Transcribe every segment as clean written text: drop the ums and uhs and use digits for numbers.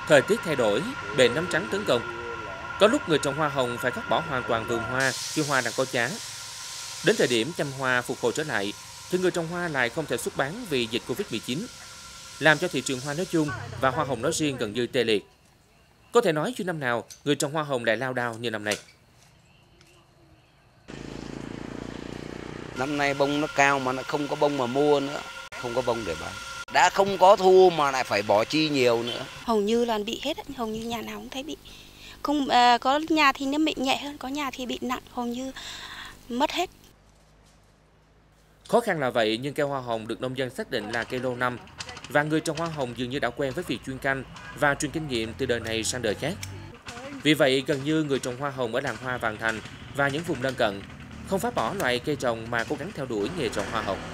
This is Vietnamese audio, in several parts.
Thời tiết thay đổi, bệnh nấm trắng tấn công. Có lúc người trồng hoa hồng phải cắt bỏ hoàn toàn vườn hoa khi hoa đang có giá. Đến thời điểm chăm hoa phục hồi trở lại, thì người trồng hoa lại không thể xuất bán vì dịch Covid-19, làm cho thị trường hoa nói chung và hoa hồng nói riêng gần như tê liệt. Có thể nói chưa năm nào người trồng hoa hồng lại lao đao như năm nay. Năm nay bông nó cao mà nó không có bông mà mua nữa, không có bông để bán. Đã không có thu mà lại phải bỏ chi nhiều nữa. Hầu như là bị hết, hầu như nhà nào cũng thấy bị. Không, có nhà thì nó bị nhẹ hơn, có nhà thì bị nặng, hầu như mất hết. Khó khăn là vậy nhưng cây hoa hồng được nông dân xác định là cây lâu năm và người trồng hoa hồng dường như đã quen với việc chuyên canh và truyền kinh nghiệm từ đời này sang đời khác. Vì vậy gần như người trồng hoa hồng ở làng hoa Vạn Thành và những vùng lân cận không phá bỏ loại cây trồng mà cố gắng theo đuổi nghề trồng hoa hồng.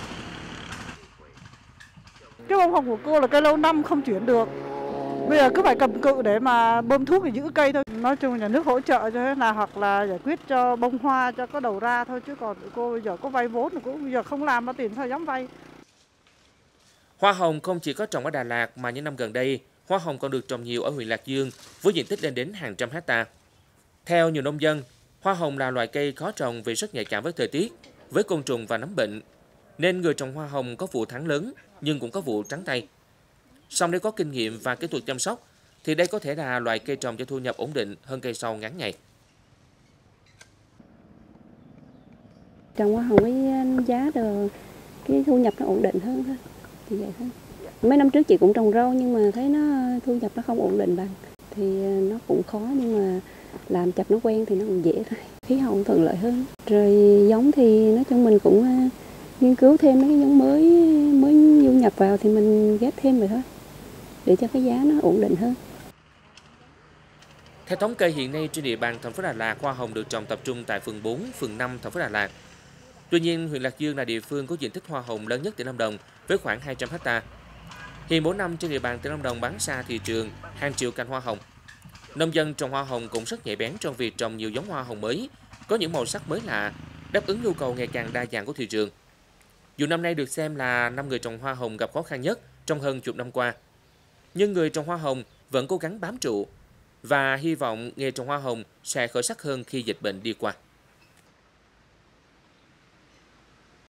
Cái bông hồng của cô là cây lâu năm không chuyển được. Bây giờ cứ phải cầm cự để mà bơm thuốc để giữ cây thôi. Nói chung nhà nước hỗ trợ cho thế nào hoặc là giải quyết cho bông hoa cho có đầu ra thôi, chứ còn cô bây giờ có vay vốn thì cũng bây giờ không làm ra tiền sao dám vay. Hoa hồng không chỉ có trồng ở Đà Lạt mà những năm gần đây, hoa hồng còn được trồng nhiều ở huyện Lạc Dương với diện tích lên đến hàng trăm hecta. Theo nhiều nông dân, hoa hồng là loại cây khó trồng vì rất nhạy cảm với thời tiết, với côn trùng và nấm bệnh, nên người trồng hoa hồng có vụ thắng lớn nhưng cũng có vụ trắng tay. Song nếu có kinh nghiệm và kỹ thuật chăm sóc, thì đây có thể là loại cây trồng cho thu nhập ổn định hơn cây sâu ngắn ngày. Trồng hoa hồng với giá được cái thu nhập nó ổn định hơn thôi, thì vậy thôi. Mấy năm trước chị cũng trồng rau nhưng mà thấy nó thu nhập nó không ổn định bằng, thì nó cũng khó nhưng mà làm chập nó quen thì nó cũng dễ thôi. Khí hậu thuận lợi hơn. Rồi giống thì nói chung mình cũng nghiên cứu thêm mấy cái giống mới du nhập vào thì mình ghép thêm vậy thôi, để cho cái giá nó ổn định hơn. Theo thống kê hiện nay trên địa bàn thành phố Đà Lạt, hoa hồng được trồng tập trung tại phường 4, phường 5 thành phố Đà Lạt. Tuy nhiên, huyện Lạc Dương là địa phương có diện tích hoa hồng lớn nhất tỉnh Lâm Đồng với khoảng 200 ha. Hiện mỗi năm trên địa bàn tỉnh Lâm Đồng bán ra thị trường hàng triệu cành hoa hồng. Nông dân trồng hoa hồng cũng rất nhạy bén trong việc trồng nhiều giống hoa hồng mới, có những màu sắc mới lạ, đáp ứng nhu cầu ngày càng đa dạng của thị trường. Dù năm nay được xem là năm người trồng hoa hồng gặp khó khăn nhất trong hơn chục năm qua, nhưng người trồng hoa hồng vẫn cố gắng bám trụ và hy vọng nghề trồng hoa hồng sẽ khởi sắc hơn khi dịch bệnh đi qua.